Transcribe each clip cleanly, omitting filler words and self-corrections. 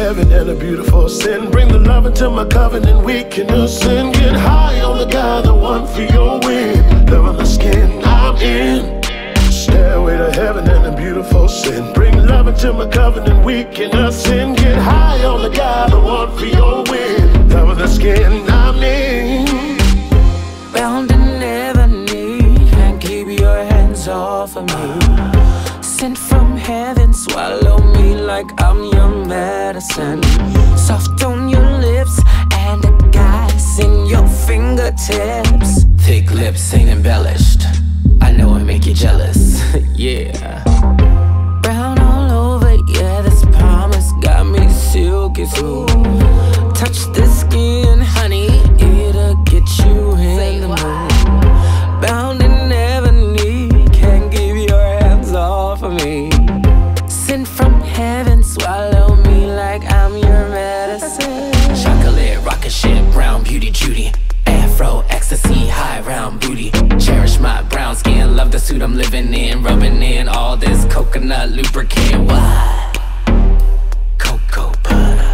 heaven and a beautiful sin. Bring the love into my covenant, we can ascend. Get high on the God, the one for your win. Love on the skin, I'm in. Stairway to heaven and a beautiful sin. Bring love into my covenant, we can ascend. Get high on the God, the one for your win. Love on the skin, I'm in. Bound in ebony, can't keep your hands off of me. Sent from heaven, swallow me like I'm your medicine. Soft on your lips and a goddess in your fingertips. Thick lips ain't embellished, I know I make you jealous. Yeah. Brown all over, yeah, this promise got me silky smooth. Touch the skin, honey, it'll get you in the mood. Bound in ebony, can't keep your hands off of me. Sent from heaven, swallow me like I'm your medicine. Chocolate, rocket ship, brown beauty, Judy. Afro, ecstasy, high round booty. Cherish my brown skin, love the suit I'm living in. Rubbing in all this coconut lubricant. What? Cocoa butter.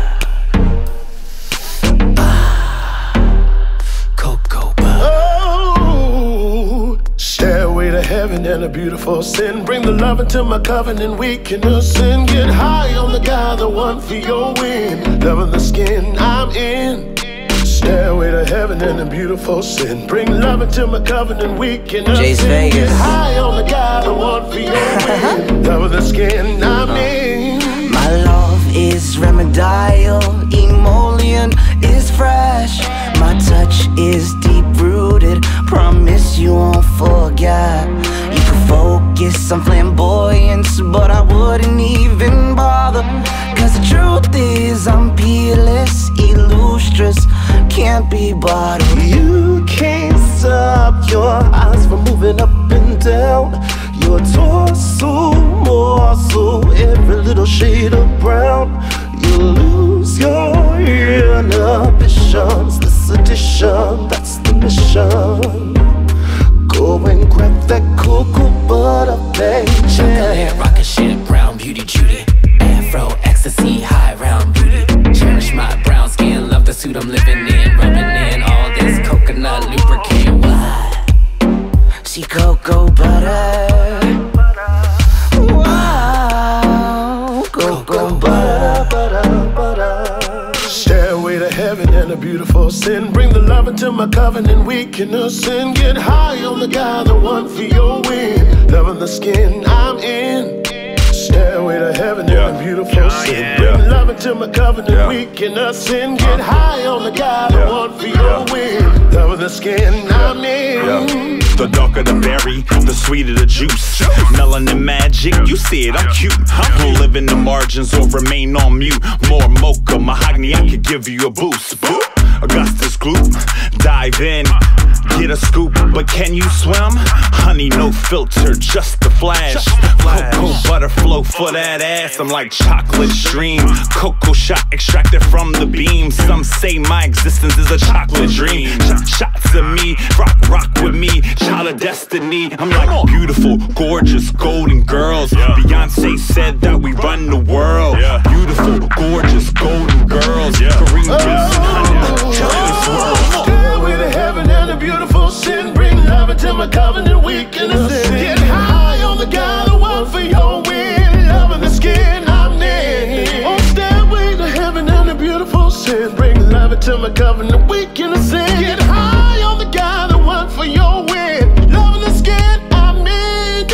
Cocoa butter. Oh, stairway to heaven and a beautiful sin. Bring the love into my covenant, we can ascend. Get high on the God, the one for your win. Love on the skin, I'm in. Stairway to heaven and a beautiful sin. Bring love into my covenant, we can ascend. Get high on the God, the one for your win. Love on the skin, I'm in. My love is remedial, emollient is fresh. My touch is deep-rooted, promise you won't forget. You can focus on flamboyance, but I wouldn't even bother. Cause the truth is I'm peerless, illustrious, can't be bottled. You can't stop your eyes from moving up and down. Your torso, more so, every little shade of brown. You lose your inhibitions. This edition, that's the mission. Go and grab that cocoa butter, baby. Chocolate, rocket ship, brown beauty, Judy. Afro, ecstasy, high round booty. Cherish my brown skin, love the suit I'm living in. Rubbing in all this coconut lubricant. What? See cocoa butter. Wow, cocoa butter. Stairway to heaven and a beautiful sin. Bring the love into my covenant, we can ascend. Get high on the God, the one for your win. Love on the skin, I'm in. Stairway to heaven and a beautiful sin. Bring love into my covenant, we can ascend. Get high on the God, the one for your win. Love on the skin, I'm in. The darker the berry, the sweeter the juice. Melanin magic, you see it, I'm cute. Don't live in the margins or remain on mute. More mocha, mahogany, I could give you a boost. Augustus Gloop, dive in, get a scoop. But can you swim? Honey, no filter, just a flash. Cocoa butter flow for that ass. I'm like chocolate stream, cocoa shot extracted from the beam. Some say my existence is a chocolate dream. Shots of me, rock with me, child of destiny. I'm like beautiful, gorgeous, golden girls. Beyonce said that we run the world. Beautiful, gorgeous, golden girls. Kareem Jason, honey. Stairway to heaven and a beautiful sin. Bring love into my covenant, we can ascend. Get high on the God, the one for your win. Love in the skin, I'm in. Oh, stairway to heaven and a beautiful sin. Bring love into my covenant, we can ascend. Get high on the God, the one for your win. Love in the skin, I'm in.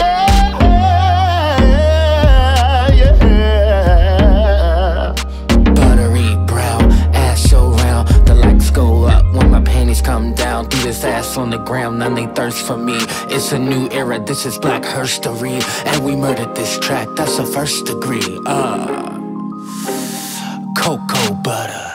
Buttery brown, ass so round, the lights go up when my panties come down. Do this ass on the ground, none they thirst for me. It's a new era, this is Black Herstory. And we murdered this track, that's a first degree. Cocoa butter.